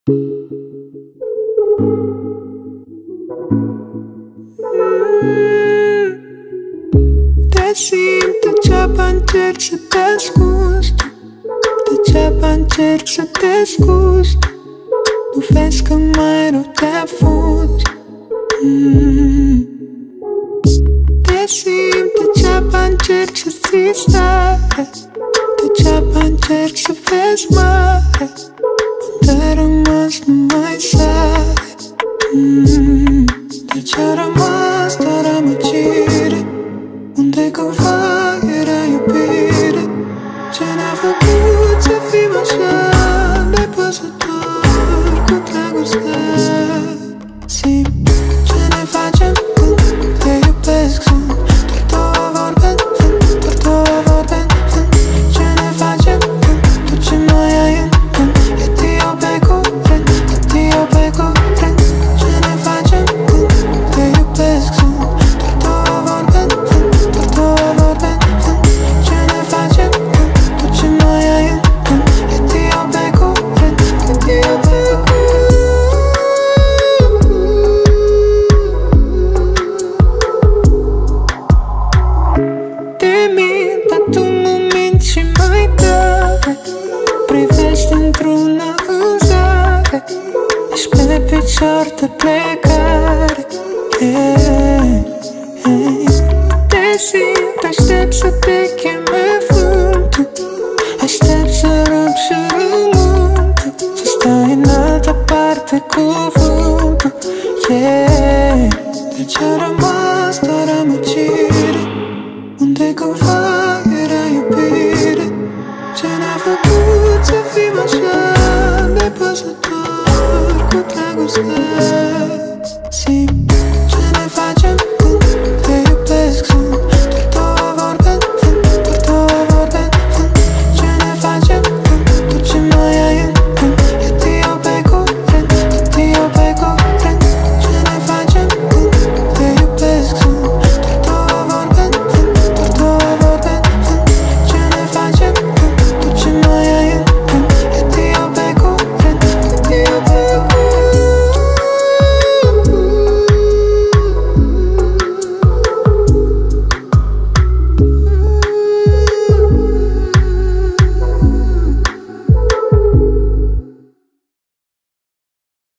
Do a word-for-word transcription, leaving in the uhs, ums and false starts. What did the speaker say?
Te simt, degeaba încerc să te ascunzi. Degeaba încerc să te scuzi. Nu vezi că mai rău te afunzi. mm. Te simt, degeaba încerc să ții stare. Degeaba încerc să vezi mare. Unde a rămas numai sare. mm. De ce-a rămas doar amăgire? Unde cândva era iubire? Ce ne-a făcut să fim așa nepăsători cu dragostea? Simt ce ne facem când te iubesc. Sunt doar două vorbe în vânt, doar două vorbe în vânt. Ce ne facem când tot ce mai ai în gând e dio pe curent, e dio pe curent. Ce ne facem când te iubesc? Sunt doar două vorbe în vânt, doar două vorbe în vânt. Ce ne facem când tot ce mai ai în gând e dio pe curent, e dio pe curent. Te mint, dar tu mă minți și mai tare. Privești într-una în zare. Ești pe picior de plecare. yeah, yeah. Te simt, aștept să te cheme vântul. Aștept să rup și rământul. Să stai în altă parte cuvântul. yeah. De ce-a rămas